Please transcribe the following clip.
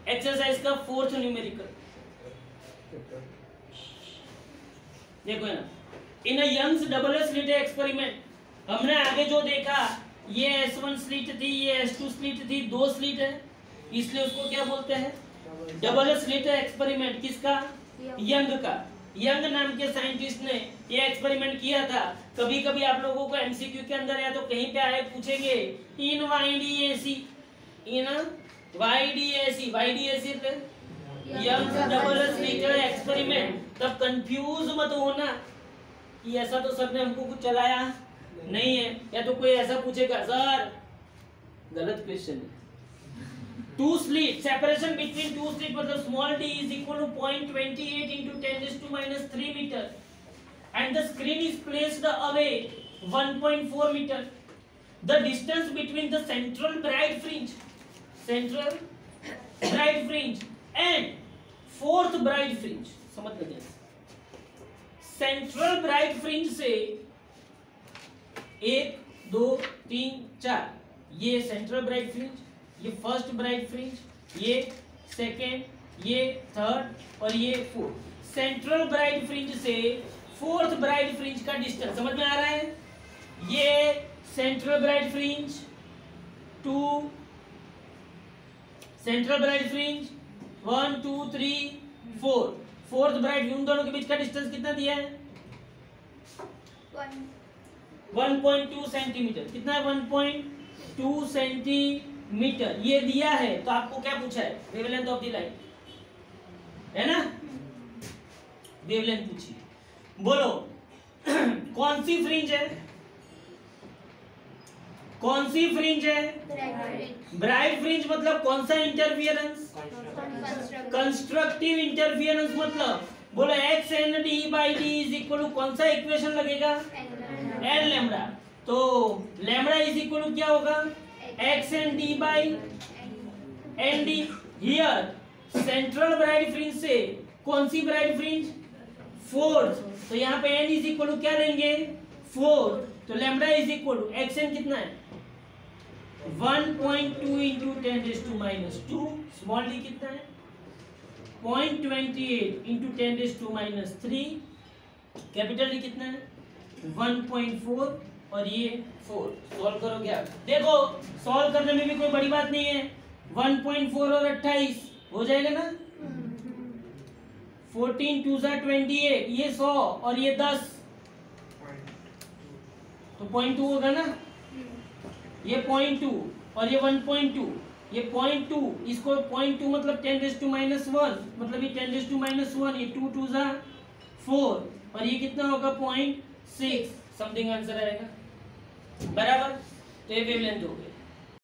Exercise का 4th numerical देखो ना, in Young's double slit experiment हमने आगे जो देखा, ये S1 स्लिट थी, ये S2 स्लिट थी, 2 स्लिट है, इसलिए उसको क्या बोलते हैं, डबल स्लिट एक्सपेरिमेंट। किसका? यंग का। यंग नाम के साइंटिस्ट ने ये एक्सपेरिमेंट किया था। कभी कभी आप लोगों को एमसीक्यू के अंदर या तो कहीं पे आए पूछेंगे in YDAC, in YDAC, YDAC Young double slit experiment. तब कंफ्यूज मत होना कि ऐसा तो सर ने हमको कुछ चलाया नहीं है, या तो कोई ऐसा पूछेगा सर गलत क्वेश्चन है। 2 स्लिट, सेपरेशन बिटवीन 2 स्लिट मतलब small d is equal to 0.28 into 10⁻³ meter and the screen is placed away 1.4 meter. The distance between the central bright fringe and fourth bright fringe, समझ लीजिए, central bright fringe से 1 2 3 4 ये central bright fringe, ये first bright fringe, ये second, ये third और ये fourth. Central bright fringe से फोर्थ ब्राइट फ्रिंज का डिस्टेंस समझ में आ रहा है। ये central bright fringe 2, central bright fringe 1 2 3 4, fourth bright, उन दोनों के बीच का डिस्टेंस कितना दिया है? 1.2 सेंटीमीटर। कितना है? 1.2 सेंटीमीटर ये दिया है। तो आपको क्या पूछा है? वेवलेंथ ऑफ द लाइट, है ना? वेवलेंथ पूछी। बोलो कौन सी फ्रिंज है? कौन सी फ्रिंज है? ब्राइट फ्रिंज मतलब कौन सा इंटरफियरेंस? Constructive interference. मतलब बोलो x n d by d is equal to कौन सा इक्वेशन लगेगा? n lambda. तो लैम्डा इज इक्वल टू क्या होगा? x n d by n d। Here central bright fringe से कौन सी ब्राइट फ्रिंज? फोर्थ। तो यहाँ पे n इज इक्वल टू क्या लेंगे? 4। तो lambda is equal to x n कितना है? 1.2 इंटू 10⁻²। स्मॉल d कितना है? 0.28 इंटू 10⁻³ कैपिटल डी कितना है? 1.4 और ये 4। सॉल्व करोगे आप, देखो सॉल्व करने में भी कोई बड़ी बात नहीं है। 1.4 और 28 हो जाएगा ना? 14 2 28, ये 100 और ये 10 तो 0.2 होगा ना? ये 0.2 और ये 1.2, ये 0.2, इसको 0.2 मतलब 10⁻⁻1 मतलब ये 10⁻⁻1, ये 2 2 4 और ये कितना होगा? 0.6 समथिंग आंसर आएगा। बराबर। तो ये वेवलेंथ हो गई।